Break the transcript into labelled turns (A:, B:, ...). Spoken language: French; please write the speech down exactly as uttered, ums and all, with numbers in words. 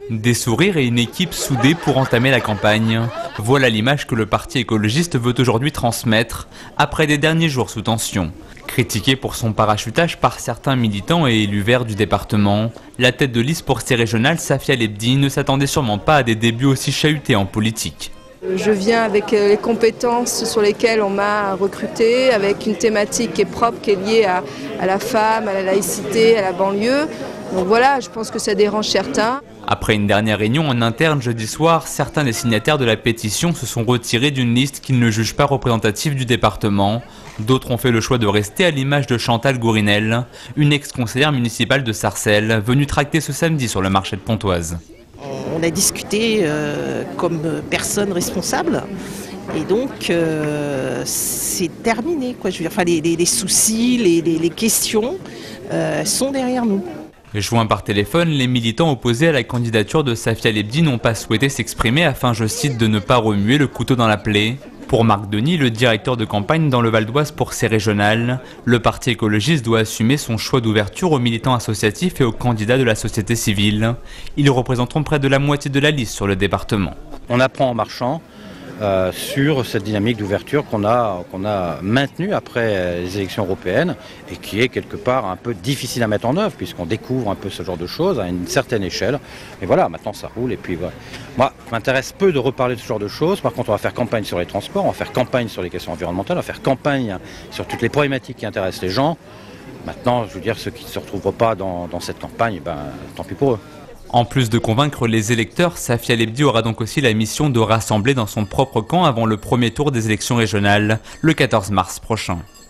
A: Des sourires et une équipe soudée pour entamer la campagne. Voilà l'image que le parti écologiste veut aujourd'hui transmettre après des derniers jours sous tension. Critiqué pour son parachutage par certains militants et élus verts du département, la tête de liste pour ces régionales, Safia Lebdi, ne s'attendait sûrement pas à des débuts aussi chahutés en politique.
B: Je viens avec les compétences sur lesquelles on m'a recruté, avec une thématique qui est propre, qui est liée à, à la femme, à la laïcité, à la banlieue. Donc voilà, je pense que ça dérange certains.
A: Après une dernière réunion en interne jeudi soir, certains des signataires de la pétition se sont retirés d'une liste qu'ils ne jugent pas représentative du département. D'autres ont fait le choix de rester à l'image de Chantal Gourinel, une ex-conseillère municipale de Sarcelles, venue tracter ce samedi sur le marché de Pontoise.
C: On a discuté euh, comme personne responsable et donc euh, c'est terminé, quoi. Je veux dire, enfin, les, les, les soucis, les, les, les questions euh, sont derrière nous.
A: Joints par téléphone, les militants opposés à la candidature de Safia Lebdi n'ont pas souhaité s'exprimer afin, je cite, de ne pas remuer le couteau dans la plaie. Pour Marc Denis, le directeur de campagne dans le Val d'Oise pour ces régionales, le parti écologiste doit assumer son choix d'ouverture aux militants associatifs et aux candidats de la société civile. Ils représenteront près de la moitié de la liste sur le département.
D: On apprend en marchant euh, sur cette dynamique d'ouverture qu'on a, qu'on a maintenue après les élections européennes et qui est quelque part un peu difficile à mettre en œuvre puisqu'on découvre un peu ce genre de choses à une certaine échelle. Mais voilà, maintenant ça roule et puis voilà. Moi, ça m'intéresse peu de reparler de ce genre de choses. Par contre, on va faire campagne sur les transports, on va faire campagne sur les questions environnementales, on va faire campagne sur toutes les problématiques qui intéressent les gens. Maintenant, je veux dire, ceux qui ne se retrouveront pas dans, dans cette campagne, ben, tant pis pour eux.
A: En plus de convaincre les électeurs, Safia Lebdi aura donc aussi la mission de rassembler dans son propre camp avant le premier tour des élections régionales, le quatorze mars prochain.